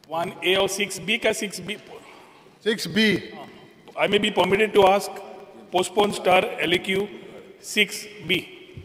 1A or 6B का 6B? 6B. I may be permitted to ask, postpone star LAQ 6B.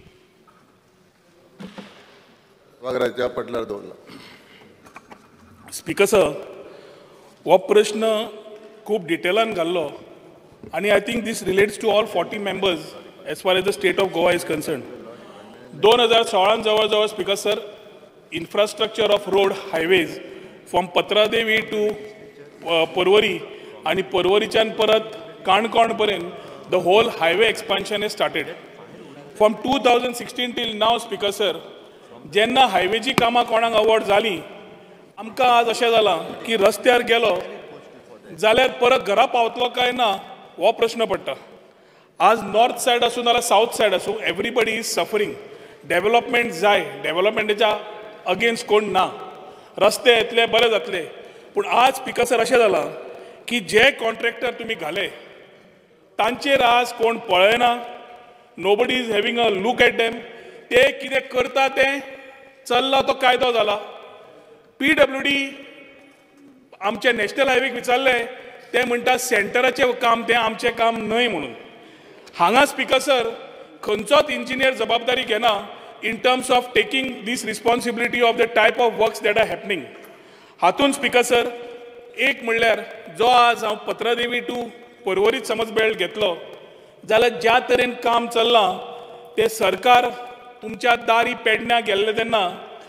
वागराच्या पटल्यार दवरला. Speaker sir, हो प्रश्न खूब डिटेलान घाल्लो आणि I think this relates to all 40 members as far as the state of Goa is concerned. 2016 जवळ speaker sir, infrastructure of road highways from Patradevi to Porvorim आणि Porvorimच्यान परत काणकोण पर्यंत the whole highway expansion has started. From 2016 till now, speaker sir, जेन्ना हायवेची कामां कोणाक award जाली, आमकां आज अशें जालां की रस्त्यार गेलो जाल्यार परत घरा पावतलो काय ना हो प्रश्न पडटा. आज नॉर्थ सायड आसूं नाल्यार साऊथ सायड आसूं, एवरीबडी इज सफरींग. डेव्हलपमेंट जाय, डेव्हलपमेंटाच्या अगेन्स्ट कोण ना, रस्ते येतले बरे जातले. पूण आज स्पीकर सर अशें जालां की जे कॉन्ट्रॅक्टर तुमी घाले तांचेर आज कोण पळयना. Nobody is having a look at them. ते कितें करता तें चल्ला तो कायदो जाला. PWD आमचे नॅशनल हायवेक विचारले, ते म्हणटा सेंटराचें काम तें आमचें काम न्हय म्हणून. हांगा स्पीकर सर खंयचोच इंजिनियर जबाबदारी घेना in terms of taking this responsibility of the type of works that are happening. हातून स्पीकर सर एक म्हणल्यार जो आज हांव पत्रादेवी टू पर्वरीत समज बेल्ट घेतलो जाल्यार ज्या तरेन काम चल्लां तें सरकार तुमच्या दारी पेडण्या गेल्ले तेन्ना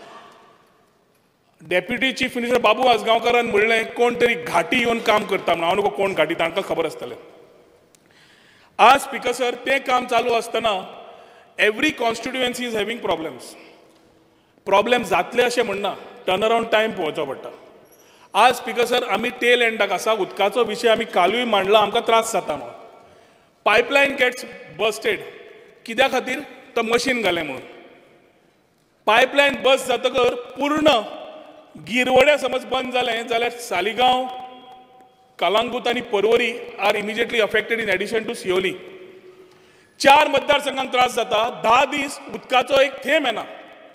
डेप्युटी चीफ मिनिस्टर बाबू आसगांवकारान म्हणलें कोण तरी घाटी येवन काम करता म्हणून. हांव नको कोण घाटी, तांकां खबर आसतलें. आज स्पीकर सर तें काम चालू आसतना every constituency is having problems. Problem जातले अशें म्हणना, टर्न अरावंड टायम पळोवचो पडटा. आज स्पीकर सर आमी टेल एंडाक आसा. उदकाचो विशय आमी कालूय मांडला, आमकां त्रास जाता म्हणून. Pipeline gets busted. कित्या खातीर? तो मशीन घालें म्हणून. पायपलायन बस जातकर पूर्ण गिरवड्या समज बंद जालें जाल्यार सालिगांव, कलांगूट आनी Porvorim are immediately affected in addition to Siolim. 4 मतदारसंघांक त्रास जाता. 10 दीस उदकाचो एक थेंब येना.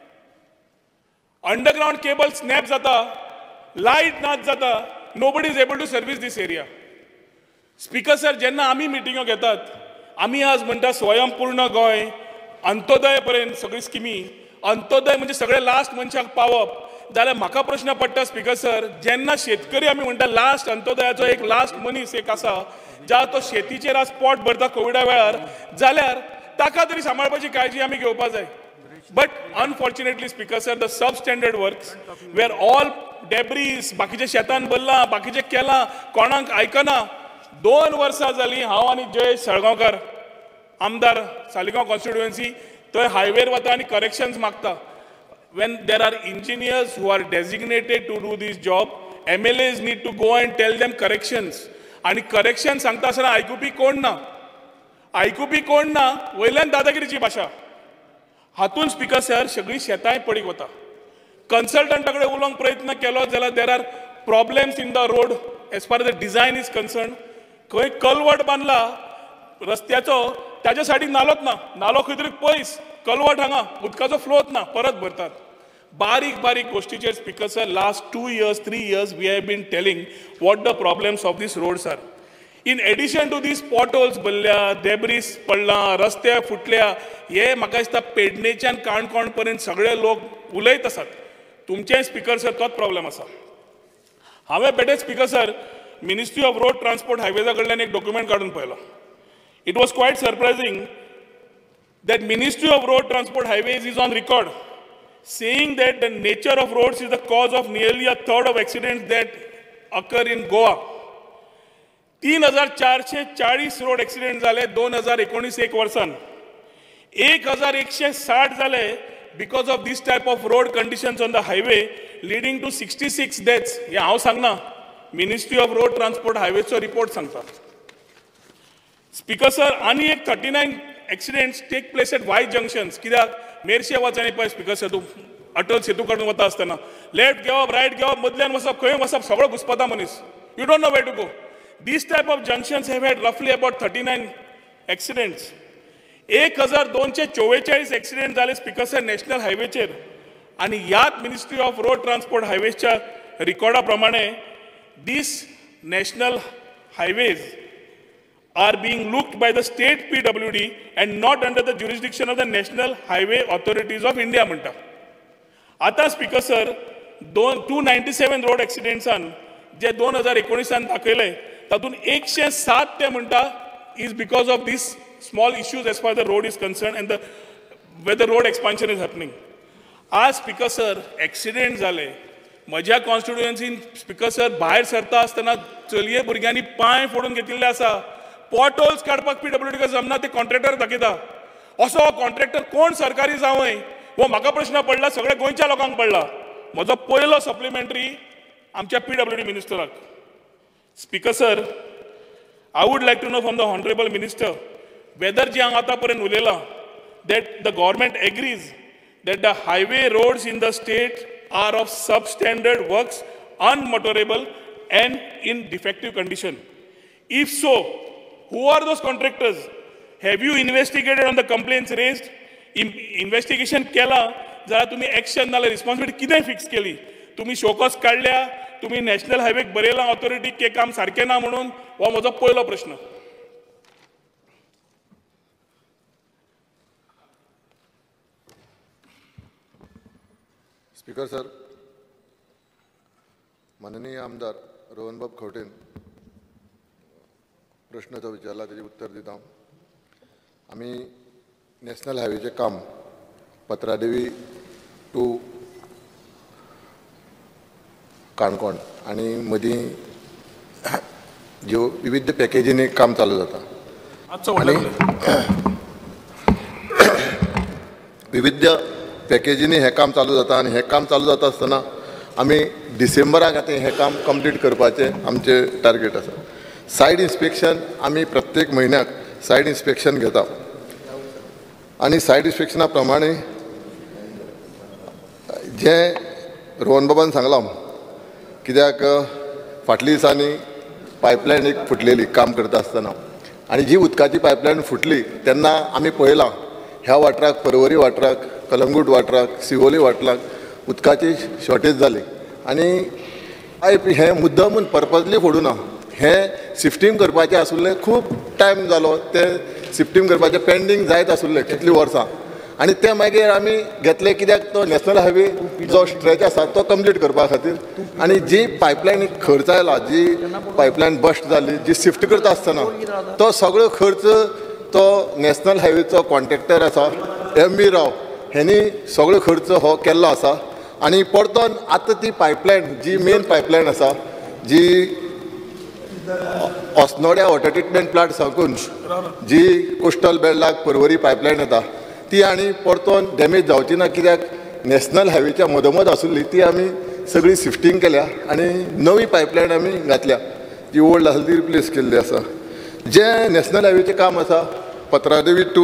अंडरग्राउंड केबल स्नॅप जाता, लायट नाच जाता. Nobody is able to service this area. Speaker sir जेन्ना आमी मिटिंगो घेतात, आमी आज म्हणटा स्वयंपूर्ण गोंय, अंत्योदय पर्यंत सगळी स्किमी. अंत्योदय म्हणजे सगळे लास्ट मनशाक पावप. जाल्यार म्हाका प्रश्न पडटा स्पीकर सर, जेन्ना शेतकरी आमी म्हणटा लास्ट अंत्योदयाचो एक लास्ट मनीस एक आसा, ज्या तो शेतीचेर आज पोट भरता कोविडा वेळार, जाल्यार ताका तरी सांबाळपाची काळजी आमी घेवपाक जाय. But unfortunately speaker sir, the substandard works were all debris बाकीच्या शेतान भरला, बाकीचे केलां, कोणाक आयकना. 2 वर्सां जालीं हांव आनी जयेश साळगांवकार आमदार सालिगांव कॉन्स्टिट्युएन्सी थंय हायवेर वता आनी करेक्शन्स मागता. When there are engineers who are designated to do this job, MLAs need to go and tell them corrections. आणि करेक्शन सांगता आसतना आयकुपी कोण ना, आयकुपी कोण ना, वयल्यान दादागिरीची भाशा. हातून स्पीकर सर सगळी शेतांय पडीक वता. कन्सल्टंटा कडेन उलोवंक प्रयत्न केलो जाल्यार there are problems in the road as far as the design is concern. खंय कलवट बांदला रस्त्याचो, त्याच्या सायडीक नालोच ना. नालो खंय तरी पयस, कलवट हांगा, उदकाचो फ्लोत ना, परत भरतात. बारीक बारीक गोष्टीचेर speaker sir last 2 years 3 years we have been telling what the problems of these roads are. In addition to these potholes भरल्या, डेब्रीस पडला, रस्ते फुटल्या, हे म्हाका दिसता पेडणेच्यान काणकोण पर्यंत सगळे लोक उलयत आसात. तुमचें स्पीकर सर तोच प्रॉब्लेम आसा. हांवें बेटे speaker sir ministry of road transport हायवेजा कडल्यान एक डॉक्युमेंट काडून पळयलो. It was quite surprising that Ministry of Road Transport Highways is on record saying that the nature of roads is the cause of nearly a third of accidents that occur in Goa. 3440 road accident जाले 2019 एक वर्सान. 1160 जाले because of this type of road conditions on the highway leading to 66 deaths. हे हांव सांगना, ministry of road transport हायवेचो report सांगता. Speaker sir आनी एक 39 accidents take place at Y junctions. कित्याक मेरशे वचनी पळय स्पीकर सर, तूं अटल सेतू कडून वता आसतना लेफ्ट घेवप, रायट घेवप, मदल्यान वचप, खंय वचप, सगळो घुसपता मनीस. You don't know where to go. These type of junctions have had roughly about 39 accidents. 1244 accident झाले स्पीकर सर नॅशनल हायवेचेर. आणि यात मिनिस्ट्री ऑफ रोड ट्रान्सपोर्ट हायवेच्या रिकॉर्डा प्रमाणे these national highways are being looked by the state PWD and not under the jurisdiction of the National Highway Authorities of India म्हणटा. आता speaker sir 297 road एक्सिडेंट्सान जे 2019 दाखयले तातूंत 107 ते म्हणटा is because of these small issues as far as the road is concerned and where the road expansion is happening. आज speaker sir accident जाले म्हज्या कॉन्स्टिट्युएन्सीन speaker sir भायर सरता आसतना चलये भुरग्यांनी पांय फोडून घेतिल्ले आसा. पॉटहोल्स काडपाक PWD जमना ते कॉन्ट्रॅक्टर दाखयता. असो कॉन्ट्रॅक्टर कोण सरकारी जावंय हो म्हाका प्रश्न पडला, सगळ्या गोंयच्या लोकांक पडला. म्हजो पयलो सप्लिमेंटरी आमच्या PWD मिनिस्टराक. Speaker sir, I would like to know from the Honorable Minister whether जी हांव आतां पर्यंत उलयलां that the government agrees that the highway roads in the state are of substandard works, unmotorable and in defective condition. If so, who are those contractors? Have you investigated on the complaints raised? Investigation केला जाल्यार तुमी action नाल्यार responsibility कितें fix केली? तुमी show cause काडल्या, तुमी national हायवेक बरयलां ऑथॉरिटीक की काम सारकें ना म्हणून, हो म्हजो पयलो प्रश्न. स्पीकर सर, माननीय आमदार रोहनबाब खंवटेन प्रश्न जो विचारला तेजे उत्तर दिता. आमी नॅशनल हायवेचें काम पत्रादेवी टू काणकोण आनी मदीं ज्यो विविध पॅकेजींनी काम चालू जाता आनी विविध पॅकेजींनी हें काम चालू जाता आनी हें काम चालू जाता आसतना आमी डिसेंबराक आतां हें काम कंप्लीट करपाचें आमचें टार्गेट आसा. सायड इन्स्पेक्शन आमी प्रत्येक म्हयन्याक सायड इन्स्पेक्शन घेता आनी सायड इन्स्पेक्शना प्रमाणे जें रोहनबाबान सांगलां, कित्याक फाटल्या दिसांनी पायपलायन एक फुटलेली काम करता आसतना आनी जी उदकाची पायपलायन फुटली तेन्ना आमी पळयलां ह्या वाठाराक, पर्वरी वाठाराक, कलंगूट वाठाराक, सिवोली वाठाराक उदकाची शॉर्टेज जाली आनी पायप हें मुद्दमून पर्पजली फोडूं ना. हें शिफ्टींग करपाचें आसुल्लें, खूब टायम जालो तें शिफ्टींग करपाचें, पेंडींग जायत आसुल्लें कितलीं वर्सां आनी तें मागीर आमी घेतलें कित्याक तो नॅशनल हायवे जो स्ट्रेच आसा तो कंप्लीट करपा खातीर आनी जी पायपलायन खर्च आयला, जी पायपलायन बस्ट जाली, जी शिफ्ट करता आसतना तो सगळो खर्च तो नॅशनल हायवेचो कॉन्ट्रॅक्टर आसा MB राव हेणी सगळो खर्च हो केल्लो आसा आनी परतून आतां ती पायपलायन जी मेन पायपलायन आसा जी osnoड्या वॉटर ट्रिटमेंट प्लांट साकून जी कोस्टल बेल्टाक पर्वरी पायपलायन येता ती आनी परतून डॅमेज जावची ना, कित्याक नॅशनल हायवेच्या मदोमद आसुल्ली ती आमी सगळी शिफ्टींग केल्या आनी नवी पायपलायन आमी घातल्या, जी ओल्ड आसा ती रिप्लेस केल्ली आसा. जें नॅशनल हायवेचें काम आसा पत्रादेवी टू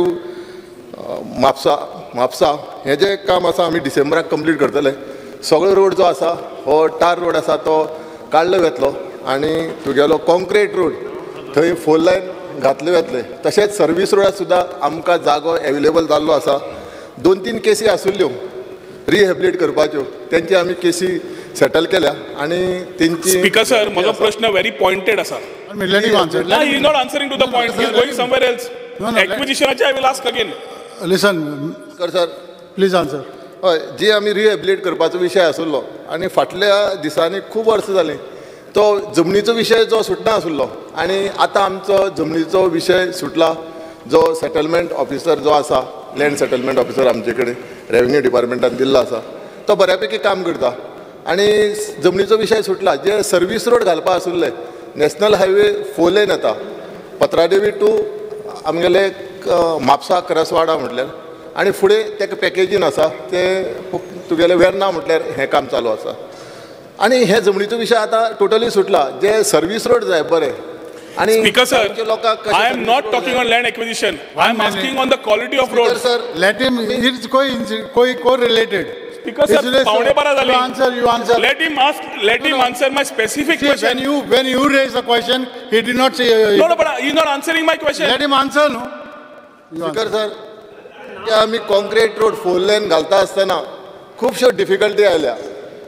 म्हापसा हें जें काम आसा आमी डिसेंबराक कंप्लीट करतले. सगळो रोड जो आसा हो टार रोड आसा तो काडलो वेतलो आनी तुगेलो कॉन्क्रीट रोड थंय 4 लायन घातले वेतले. तशेंच सर्वीस रोडाक सुद्दां आमकां जागो एवेलेबल जाल्लो आसा. 2-3 केसी आसुल्ल्यो रिहेबिलिट करपाच्यो, तेंची आमी केसी सेटल केल्या आनी तेंची. स्पीकर सर, म्हजो प्रश्न व्हेरी पॉयंटेड आसा. Let him answer. He is not answering to the point. He is going somewhere else. Acquisitionचे I will ask again. Listen, sir please answer. हय, जी आमी रिहेबिलिट करपाचो विशय आसुल्लो आनी फाटल्या दिसांनी खूब वर्सां जालीं तो जमनीचो विशय जो सुटना आसुल्लो आनी आतां आमचो जमनीचो विशय सुटला. जो सेटलमेंट ऑफिसर जो आसा, लँड सेटलमेंट ऑफिसर आमचे कडेन रेव्हेन्यू डिपार्टमेंटान दिल्लो आसा, तो बऱ्यापैकी काम करता आनी जमनीचो विशय सुटला. जे सर्वीस रोड घालपा आसुल्ले नॅशनल हायवे 4 लेन येता पत्रादेवी टू आमगेले म्हापसा करसवाडा म्हटल्यार आनी फुडें तेका पॅकेजीन आसा तें तुगेलें वेर्ना म्हटल्यार हें काम चालू आसा आनी हे जमनीचो विशय आतां टोटली सुटला. जे सर्वीस रोड जाय बरें आनी speaker sir, I am not talking on land acquisition. I am asking on the quality of roads. Sir let him. It's co-related. Speaker sir, पावणे 12 झाले. You answer. Let him answer my specific question. When you raise the question, he did not say. No, but he is not answering my question. Let him answer, no. Speaker sir, आमी concrete road 4 lane घालता आसतना खुबश्यो difficulty आयल्या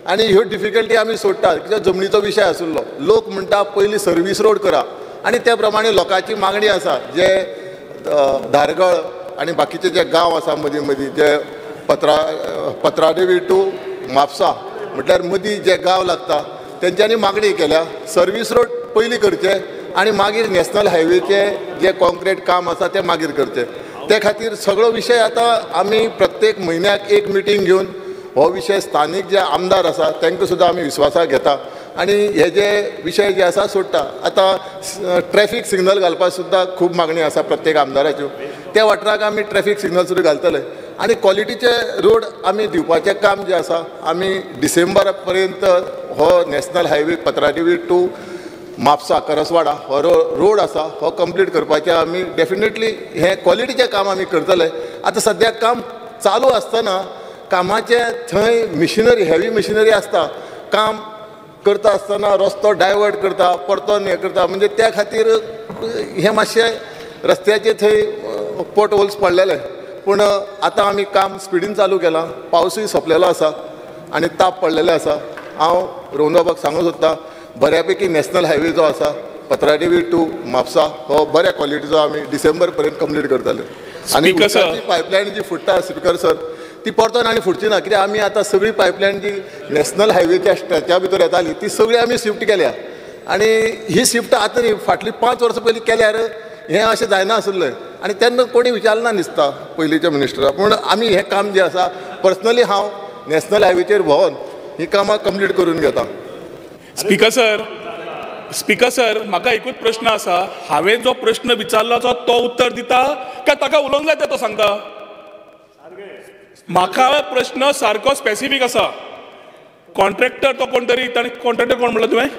आनी ह्यो difficulty आमी सोडटात कित्याक जमनीचो विशय आशिल्लो. लोक म्हणटा पयलीं सर्वीस रोड करा आनी त्या प्रमाणे लोकांची मागणी आसा. जे धारगळ आनी बाकीचे जे गांव आसा मदीं मदीं जे पत्रादेवी टू म्हापसा म्हटल्यार मदीं जे गांव लागता तेंच्यांनी मागणी केल्या सर्वीस रोड पयलीं करचे आनी मागीर नॅशनल हायवेचे जे कॉन्क्रीट काम आसा तें मागीर करचें. ते खातीर सगळो विशय आतां आमी प्रत्येक म्हयन्याक एक मिटींग घेवन हो विशय स्थानीक जे आमदार आसा तांकां सुद्दां आमी विस्वासाक घेता आनी हे जे विशय जे आसा सोडटा. आतां ट्रॅफीक सिग्नल घालपाक सुद्दां खूब मागणी आसा प्रत्येक आमदाराच्यो. त्या वाठाराक आमी ट्रॅफीक सिग्नल सुद्दां घालतले आनी क्वॉलिटीचे रोड आमी दिवपाचें काम जे आसा आमी डिसेंबरा पर्यंत हो national highway Patradevi to Mapusa Karaswada हो रोड आसा हो कंप्लीट करपाचें आमी डेफिनेटली हें क्वॉलिटीचें काम आमी करतले. आतां सद्याक काम चालू आसतना कामाचे थंय मिशिनरी हेवी मिशिनरी आसता. काम करता आसतना रस्तो डायवर्ट करता परतोन हें करता म्हणजे त्या खातीर हें मातशें रस्त्याचे थंय पोट होल्स पडलेले. पूण आतां आमी काम स्पिडीन चालू केलां. पावसूय सोंपलेलो आसा आनी ताप पडलेले आसा. हांव रोहनबाबाक सांगूंक सोदतां बऱ्यापैकी नॅशनल हायवे जो आसा पत्रादेवी टू म्हापसा हो बऱ्या क्वॉलिटीचो आमी डिसेंबर पर्यंत कंप्लीट करतले. आनी पायपलायन जी फुटता स्पिकर सर ती परतून आनी फुटची ना कित्याक आमी आतां सगळी पायपलायन जी नॅशनल हायवेच्या स्ट्रेचा भितर येताली ती सगळी आमी शिफ्ट केल्या. आनी ही शिफ्ट आतां न्ही फाटलीं 5 वर्सां पयलीं केल्यार हें अशें जायना आसलें आनी तेन्ना कोणी विचारना दिसता पयलींच्या मिनिस्टराक. पूण आमी हें काम जें आसा पर्सनली हांव नॅशनल हायवेचेर भोंवन ही कामां कंप्लीट करून घेता. स्पीकर सर म्हाका एकूच प्रश्न आसा. हांवें जो प्रश्न विचारलो तो उत्तर दिता काय ताका उलोवंक जाय तें तो सांगता? म्हाका प्रश्न सारको स्पेसिफीक आसा. कॉन्ट्रॅक्टर तो कोण तरी ताणें कॉन्ट्रॅक्टर कोण म्हणलो तुवें?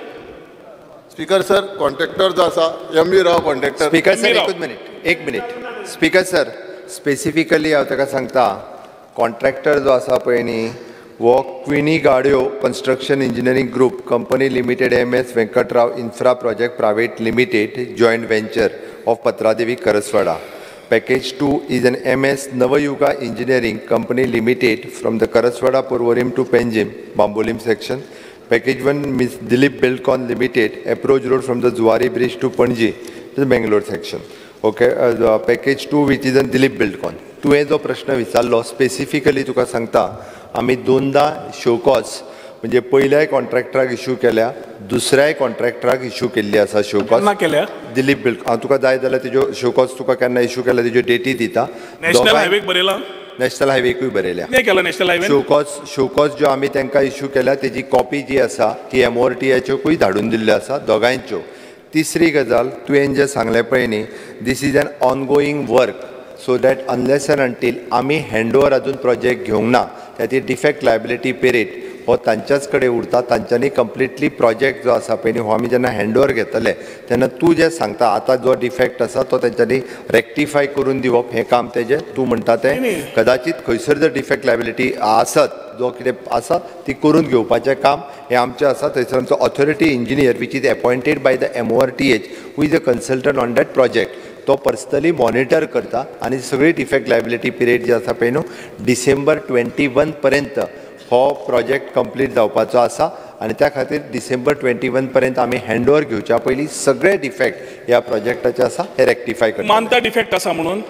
स्पीकर सर कॉन्ट्रॅक्टर जो आसा M V. Rao contractor. Speaker sir एक मिनिट स्पीकर सर स्पेसिफिकली हांव ताका सांगता कॉन्ट्रॅक्टर जो आसा पळय न्ही वो क्विनी गाड्यो construction engineering group company limited M S. Venkatrao infra project private limited joint venture of Patradevi Karaswada. Package 2 is an MS Navayuga Engineering Company Limited from the Karaswada Porvorim to Panjim, Bambolim section. Package 1 Ms. Dilip Belcon Limited, approach road from the Zuari Bridge to Panji, the Bangalore section. Okay, package 2 which is an Dilip Belcon. तुवें जो प्रश्न विचारलो specifically तुका सांगता आमी दोनदा show cause म्हणजे पयल्याय कॉन्ट्रॅक्टराक issue केल्या दुसऱ्याय कॉन्ट्रॅक्टराक issue केल्ली आसा शो कॉज केल्या दिलीप बिल्ड हांव तुका जाय जाल्यार तेज्यो शो कॉज तुका केन्ना इश्यू केल्या तेज्यो डेटी दिता. नॅशनल हायवेक बरयला नॅशनल हायवेकूय बरयल्या नॅशनल हायवे शो कॉज ज्यो आमी तांकां इश्यू केल्या तेजी कॉपी जी आसा ती MORTAच्योकूय धाडून दिल्ल्यो आसा दोगांयच्यो. तिसरी गजाल तुवें जें सांगलें पळय न्ही this is an ongoing work so that unless and until आमी हँडओवर अजून प्रोजेक्ट घेवंक ना त्याची डिफेक्ट लायबिलिटी पिरियड हो तांच्याच कडेन उरता. तांच्यांनी कंप्लिटली प्रोजेक्ट जो आसा पळय न्ही हो आमी जेन्ना हँडओवर घेतले तेन्ना तूं जें सांगता आतां जो डिफेक्ट आसा तो तेंच्यांनी रेक्टिफाय करून दिवप हें काम तेजें तूं म्हणटा तें कदाचित खंयसर जर डिफेक्ट लायबिलिटी आसत जो कितें आसा ती करून घेवपाचें काम हें आमचें आसा. थंयसर आमचो authority engineer which is appointed by the MORTH who is a consultant on that project तो पर्सनली मॉनिटर करता आनी सगळी डिफेक्ट लायबिलिटी पिरियड जी आसा पळय न्हू डिसेंबर 21 पर्यंत हो प्रोजेक्ट कंप्लीट जावपाचो आसा आनी त्या खातीर डिसेंबर 21 पर्यंत आमी हँडओवर घेवच्या पयलीं सगळे डिफेक्ट ह्या प्रोजेक्टाचे आसा हे रेक्टिफाय करता. मानता डिफेक्ट आसा म्हणून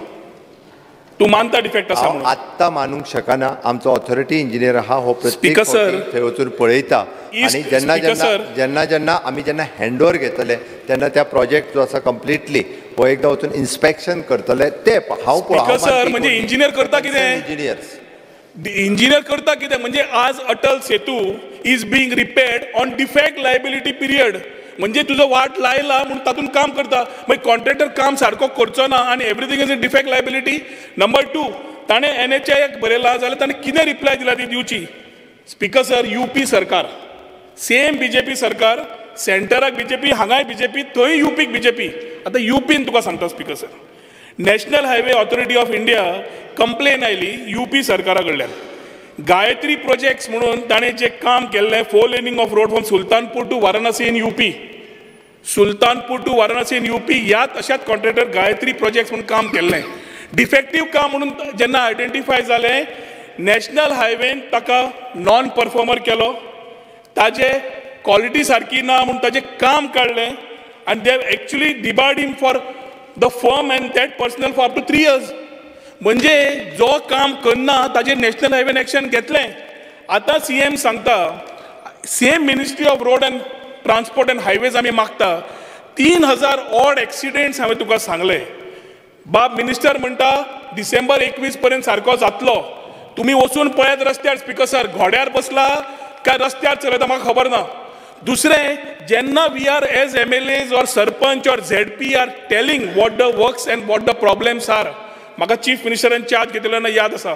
तू मानता डिफेक्ट आसा म्हणून आत्तां मानूंक शकना. आमचो ऑथॉरिटी इंजिनियर आहा हो प्रत्येक थंय वचून पळयता आनी जेन्ना आमी हँडओवर घेतले तेन्ना त्या प्रोजेक्ट जो आसा कंप्लिटली हो एकदां वचून इन्स्पेक्शन करतले ते हांव म्हणजे इंजिनियर करता कितें इंजिनियर करता कितें म्हणजे आज Atal Setu is being repaired on defect liability period म्हणजे तुजो वाट लायला म्हणून तातूंत काम करता मागीर कॉन्ट्रॅक्टर काम सारको करचो ना आनी everything is in defect liability. Number 2 ताणें NHAक बरयला जाल्यार ताणें कितें रिप्लाय दिला ती दिवची. स्पीकर सर UP सरकार सेम BJP सरकार सेंटराक BJP हांगाय BJP थंय UPक BJP. आतां UPन तुका सांगता speaker sir national highway authority of India complaint आयली UP सरकारा कडल्यान गायत्री प्रोजेक्ट्स म्हणून ताणें जें काम केल्लें 4 laning of road from Sultanpur to Varanasi in UP Sultanpur to Varanasi in UP ह्याच अशाच कॉन्ट्रॅक्टर गायत्री प्रोजेक्ट्स म्हणून काम केल्लें डिफेक्टीव काम म्हणून जेन्ना आयडेंटिफाय जालें नॅशनल हायवेन ताका नॉन परफॉर्मर केलो ताजे क्वालिटी सारकी ना म्हणून ताजें काम काडलें आनी they actually debarred him for the firm and that personal for up to 3 years. म्हणजे जो काम करना ताजेर नॅशनल हायवेन एक्शन घेतलें. आतां CM सांगता same ministry of road and transport and highways आमी मागता 3000 ऑड एक्सिडेंट्स हांवें तुका सांगले. बाब मिनिस्टर म्हणटा डिसेंबर 21 पर्यंत सारको जातलो. तुम्ही वचून पळयात रस्त्यार स्पीकर सर घोड्यार बसला काय रस्त्यार चलयता म्हाका खबर ना. दुसरें जेन्ना we are as MLAs or sarpanch or ZP are telling what the works and what the problems are. म्हाका चीफ मिनिस्टरान चार्ज घेतिल्लो याद आसा.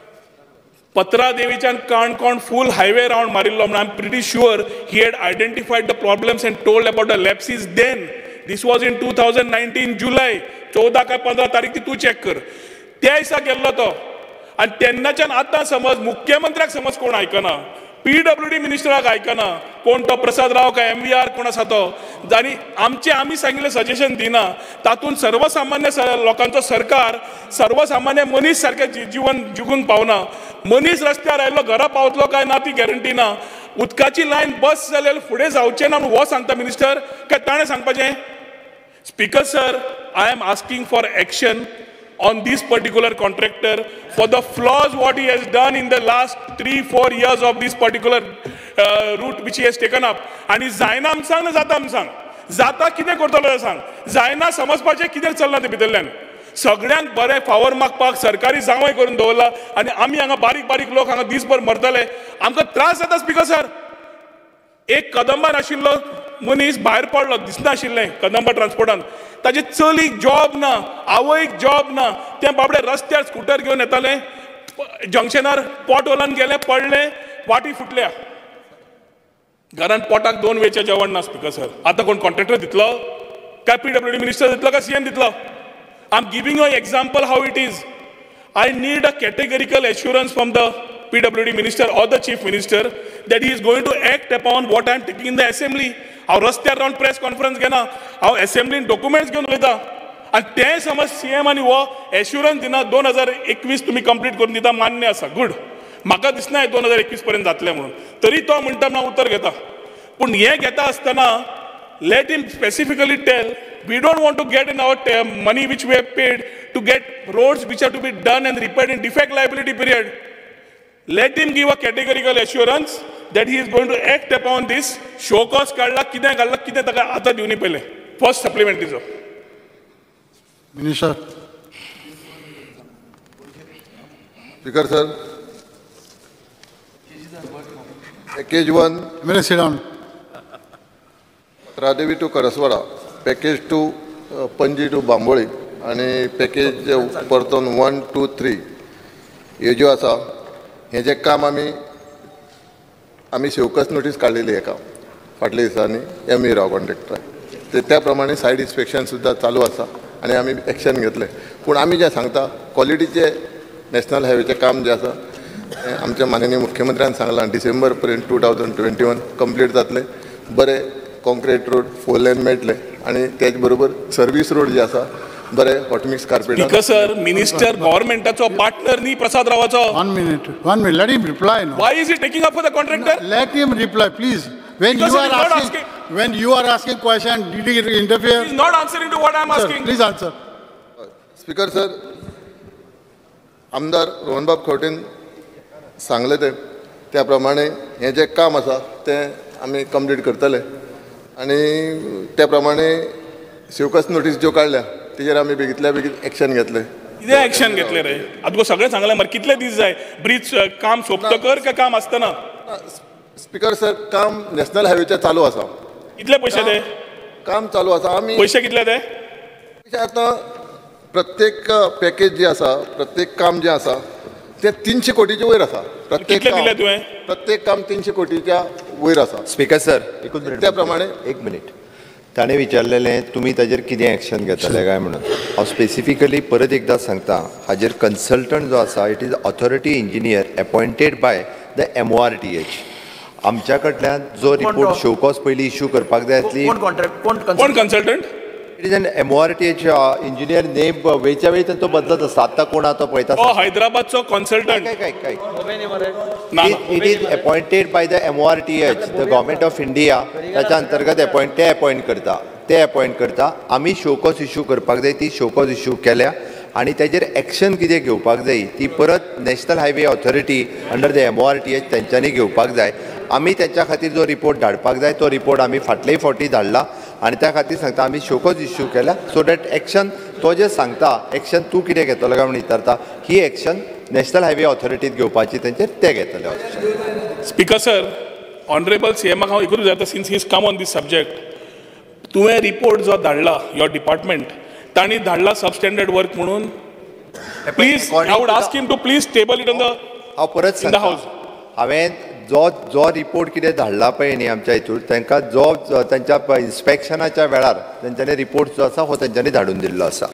पत्रा देवीच्यान काणकोण फूल हायवे राउंड मारिल्लो म्हणून I am pretty sure he had identified the problems and told about the lapses then. This was in 2019 July 14 काय 15 तारीख ती तू चेक कर. त्या दिसा गेल्लो तो आनी तेन्नाच्यान आतां समज मुख्यमंत्र्याक समज कोण आयकना, PWD मिनिस्टराक आयकना, कोण तो प्रसाद राव काय MVR कोण आसा तो, आनी आमी सांगिल्लें सजेशन दिना. तातूंत सर्वसामान्य लोकांचो सरकार सर्वसामान्य मनीस सारकें जीवन जिगूंक पावना. मनीस रस्त्यार आयल्लो घरा पावतलो काय ना ती गॅरंटी ना. उदकाची लायन बस जाल्यार फुडें जावचें ना म्हणून हो सांगता मिनिस्टर काय ताणें सांगपाचें. Speaker sir, I am asking for action on this particular contractor for the flaws what he has done in the last 3-4 years of this particular route which he has taken up. आणि जायना आमी सांग ना जाता आमी सांग. जाता कितें करतलो सांग. जायना समजपाचें कितें चलना ते भितरल्यान. सगळ्यांक बरें फावर मागपाक सरकारी जावंय करून दवरला आनी आमी हांगा बारीक बारीक लोक हांगा दिसभर मरतले. आमकां त्रास जाता स्पीकर सर. एक कदंबार आशिल्लो मनीस भायर पडलो दिसना आशिल्लें कदंबा ट्रान्सपोर्टान. ताजे चलीक जॉब ना, आवयक जॉब ना. ते बाबडे रस्त्यार स्कूटर घेवन येताले, जंक्शनार पोट ओलान गेले, पडले, वाटी फुटल्या. घरान पोटाक 2 वेळचें जेवण ना स्पीकर सर. आतां कोण कॉन्ट्रॅक्टर दितलो काय PWD मिनिस्टर दितलो काय CM दितलो? I am giving a example how it is. I need a categorical assurance from the PWD minister or the chief minister that he is going to act upon what I am taking in the assembly. हांव रस्त्यार Ravan press conference घेना, हांव असेंब्लीन documents घेवन वयता आनी ते समज CM आनी हो एश्युरन्स दिना 2021 तुमी कंप्लीट करून दिता मान्य आसा, गुड. म्हाका दिसना 2021 पर्यंत जातलें म्हणून. तरी तो म्हणटा हांव उतर घेता. पूण हें घेता आसतना let him specifically tell we don't want to get in our money which we have paid to get roads which have to be done and repaired in defect liability period. Let him give a categorical assurance that he is going to act upon this. Show cause काढला कितें घालला कितें ताका आतां दिवनी पयलें first सप्लिमेंटरीचो. Minister. Speaker sir, package 1 Minister, sit down. Patradevi to Karaswada, package 2 Panaji to Bambolim आणि package परतून 1, 2, 3 हे ज्यो आसा हें जें काम आमी सेवकस नोटीस काडलेली हेका फाटल्या दिसांनी ME राव कॉन्ट्रॅक्टर. त्या प्रमाणे सायड इन्स्पेक्शन सुद्दां चालू आसा आनी आमी एक्शन घेतले. पूण आमी जें सांगता क्वॉलिटीचें नॅशनल हायवेचें काम जें आसा हें आमच्या माननीय मुख्यमंत्र्यान सांगलां डिसेंबर पर्यंत 2021 कंप्लीट जातलें. बरें कॉन्क्रीट रोड 4 लेन मेळटले आनी तेच बरोबर सर्वीस रोड जे आसा बरें hot mix carpet. Speaker sir, minister गव्हर्नमेंटाचो पार्टनर न्ही प्रसाद रावाचो. 1 minute. Let him reply now. Why is he taking up for the contractor? Let him reply, please. When Because you he are is not asking, when you are asking question, did he interfere? He is not answering to what I am Sir, asking. please answer. Speaker sir, आमदार रोहनबाब खंवटेन सांगले त्या प्रमाणे हें जें काम आसा तें आमी कंप्लीट करतले आनी त्या प्रमाणे सेवकस नोटीस ज्यो काडल्या तेजेर आमी बेगींतल्या बेगीन एक्शन घेतले. कितें एक्शन घेतले रे? आतां सगळें सांगलें मरे कितले दीस जाय ब्रीज काम सोंपतकर काय काम आसतना? स्पीकर सर, काम नॅशनल हायवेचें चालू आसा. कितले पयशे ते? काम चालू आसा. आमी पयशे कितले ते? आतां प्रत्येक पॅकेज जी आसा, प्रत्येक काम जें आसा तें 300 कोटीच्या वयर आसा. कितले दिले तुवें? प्रत्येक काम 300 कोटीच्या वयर आसा. स्पीकर सर, एकूच मिनिट. त्या प्रमाणे एक मिनिट. ताणें विचारलेलें तुमी ताजेर कितें एक्शन घेतले काय म्हणून. हांव स्पेसिफिकली परत एकदां सांगता, हाजेर कन्सल्टंट जो आसा it is authority engineer appointed by the MORTH. आमच्या कडल्यान जो रिपोर्ट शो कॉज पयलीं इश्यू करपाक जाय आसली. कोण कन्सल्टंट? MORTH इंजिनियर नेम वेळच्या वेळी तो बदलत असता. आता कोण तो पळयता तो हैदराबादचो कन्सल्टंट ना It is appointed by the MORTH, the government of India. त्याच्या अंतर्गत अपॉइंट करता. आमी शोकॉज इश्यू करपाक जाय, ती शोकॉज इश्यू केल्या आणि ताजेर एक्शन कितें घेवपाक जाय ती परत national highway authority under the MORTH तेंच्यांनी घेवपाक जाय. आमी तेंच्या खातीर जो रिपोर्ट धाडपाक जाय तो रिपोर्ट आमी फाटलेय फावटी धाडला आनी त्या खातीर सांगता आमी शोकॉज इश्यू केला सो दॅट एक्शन तो जे सांगता एक्शन तूं कितें घेतलो काय म्हणून विचारता ही एक्शन नॅशनल हायवे ऑथॉरिटीत घेवपाची तेंचेर ते घेतले. स्पीकर सर, ऑनरेबल CMाक हांव एकूच विचारता since he's come on this subject. तुवें रिपोर्ट जो धाडला युअर डिपार्टमेंट तांणी धाडला सबस्टँडर्ड वर्क म्हणून. Please I would ask him to please table it on the हांव परत इन द सांगता हाऊस. हांवें जो रिपोर्ट कितें धाडला पळय न्ही आमच्या हितून तांकां जो तांच्या इन्स्पेक्शनाच्या वेळार तेंच्यांनी रिपोर्ट जो आसा हो तेंच्यांनी धाडून दिल्लो आसा.